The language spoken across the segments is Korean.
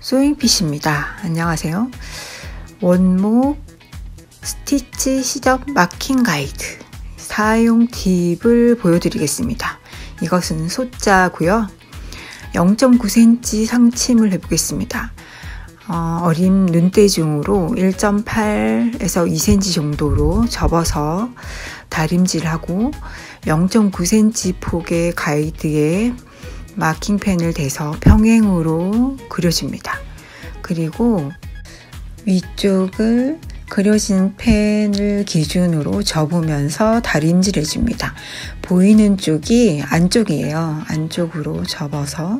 소잉핏입니다. 안녕하세요. 원목 스티치 시접 마킹 가이드 사용 팁을 보여드리겠습니다. 이것은 소자고요. 0.9cm 상침을 해보겠습니다. 어린 눈대중으로 1.8에서 2cm 정도로 접어서 다림질하고 0.9cm 폭의 가이드에 마킹펜을 대서 평행으로 그려줍니다. 그리고 위쪽을 그려진 펜을 기준으로 접으면서 다림질 해줍니다. 보이는 쪽이 안쪽이에요. 안쪽으로 접어서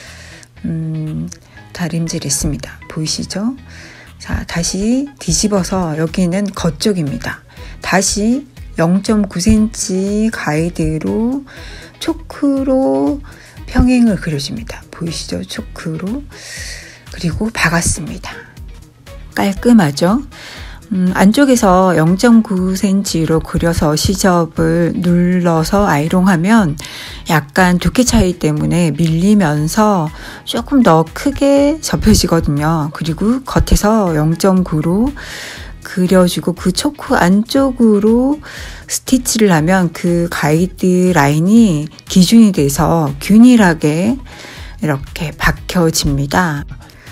다림질 했습니다. 보이시죠? 자, 다시 뒤집어서 여기는 겉쪽입니다. 다시 0.9cm 가이드로 초크로 평행을 그려줍니다. 보이시죠? 초크로. 그리고 박았습니다. 깔끔하죠? 안쪽에서 0.9cm로 그려서 시접을 눌러서 아이롱하면 약간 두께 차이 때문에 밀리면서 조금 더 크게 접혀지거든요. 그리고 겉에서 0.9로 그려주고 그 초크 안쪽으로 스티치를 하면 그 가이드 라인이 기준이 돼서 균일하게 이렇게 박혀집니다.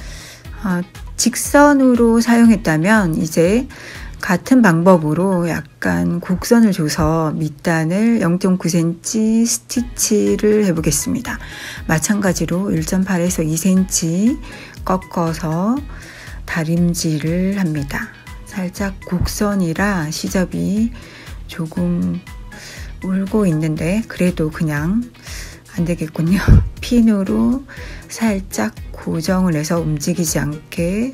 직선으로 사용했다면 이제 같은 방법으로 약간 곡선을 줘서 밑단을 0.9cm 스티치를 해보겠습니다. 마찬가지로 1.8에서 2cm 꺾어서 다림질을 합니다. 살짝 곡선이라 시접이 조금 울고 있는데 그래도 그냥 안 되겠군요. 핀으로 살짝 고정을 해서 움직이지 않게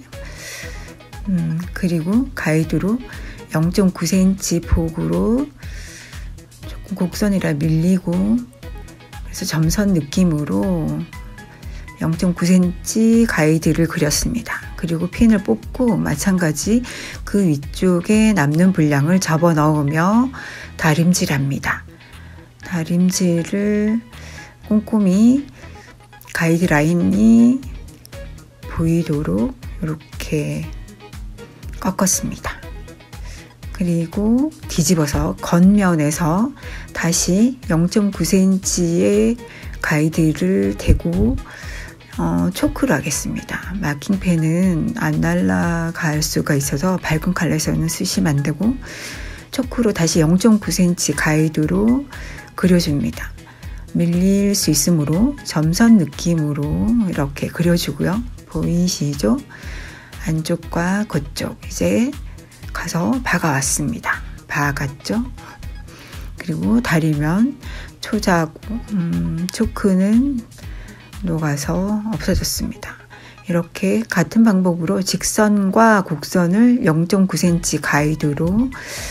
그리고 가이드로 0.9cm 폭으로 조금 곡선이라 밀리고 그래서 점선 느낌으로 0.9cm 가이드를 그렸습니다. 그리고 핀을 뽑고 마찬가지 그 위쪽에 남는 분량을 접어 넣으며 다림질합니다. 다림질을 꼼꼼히 가이드 라인이 보이도록 이렇게 꺾었습니다. 그리고 뒤집어서 겉면에서 다시 0.9cm의 가이드를 대고 초크를 하겠습니다. 마킹펜은 안 날아갈 수가 있어서 밝은 컬러에서는 쓰시면 안 되고 초크로 다시 0.9cm 가이드로 그려줍니다. 밀릴 수 있으므로 점선 느낌으로 이렇게 그려주고요. 보이시죠? 안쪽과 겉쪽 이제 가서 박아왔습니다. 박았죠? 그리고 다리면 초자고 초크는 녹아서 없어졌습니다. 이렇게 같은 방법으로 직선과 곡선을 0.9cm 가이드로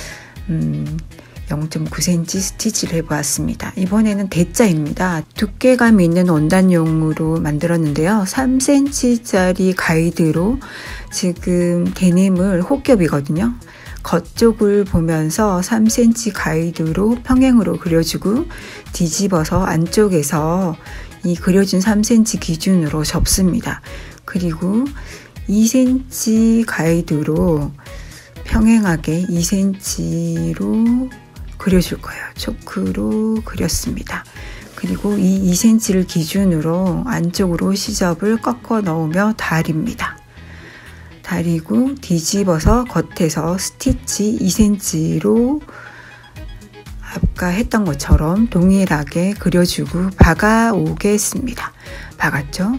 0.9cm 스티치를 해보았습니다. 이번에는 대자입니다. 두께감 있는 원단용으로 만들었는데요. 3cm짜리 가이드로 지금 데님을 혹겹이거든요. 겉쪽을 보면서 3cm 가이드로 평행으로 그려주고 뒤집어서 안쪽에서 이 그려준 3cm 기준으로 접습니다. 그리고 2cm 가이드로 평행하게 2cm로 그려줄 거예요. 초크로 그렸습니다. 그리고 이 2cm를 기준으로 안쪽으로 시접을 꺾어 넣으며 다립니다. 다리고 뒤집어서 겉에서 스티치 2cm로 아까 했던 것처럼 동일하게 그려주고 박아 오겠습니다. 박았죠?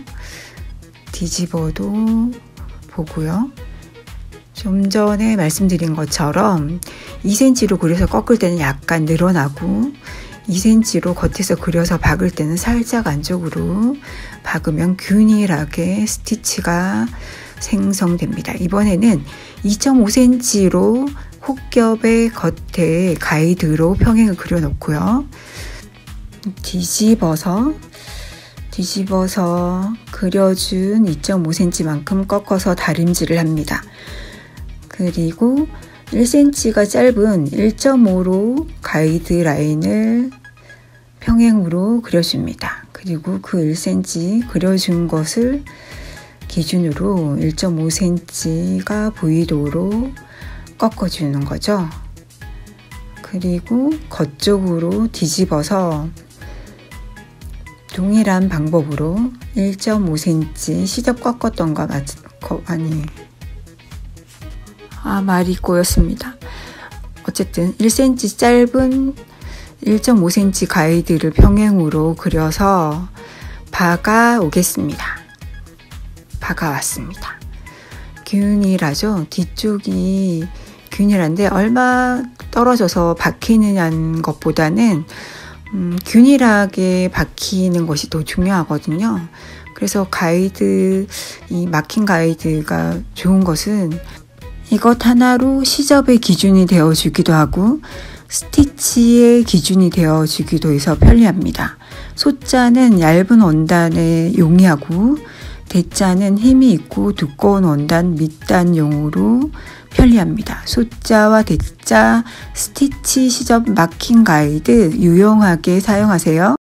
뒤집어도 보고요. 좀 전에 말씀드린 것처럼 2cm로 그려서 꺾을 때는 약간 늘어나고 2cm로 겉에서 그려서 박을 때는 살짝 안쪽으로 박으면 균일하게 스티치가 생성됩니다. 이번에는 2.5cm로 혹겹의 겉에 가이드로 평행을 그려놓고요. 뒤집어서 그려준 2.5cm만큼 꺾어서 다림질을 합니다. 그리고 1cm가 짧은 1.5로 가이드 라인을 평행으로 그려줍니다. 그리고 그 1cm 그려준 것을 기준으로 1.5cm가 보이도록 꺾어주는 거죠. 그리고 겉쪽으로 뒤집어서 동일한 방법으로 1.5cm 시접 꺾었던 거 말이 꼬였습니다. 어쨌든 1cm 짧은 1.5cm 가이드를 평행으로 그려서 박아오겠습니다. 박아왔습니다. 균일하죠? 뒤쪽이 균일한데 얼마 떨어져서 박히느냐는 것보다는 균일하게 박히는 것이 더 중요하거든요. 그래서 이 마킹 가이드가 좋은 것은 이것 하나로 시접의 기준이 되어주기도 하고 스티치의 기준이 되어주기도 해서 편리합니다. 소자는 얇은 원단에 용이하고 대자는 힘이 있고 두꺼운 원단 밑단용으로 편리합니다. 소자와 대자 스티치 시접 마킹 가이드 유용하게 사용하세요.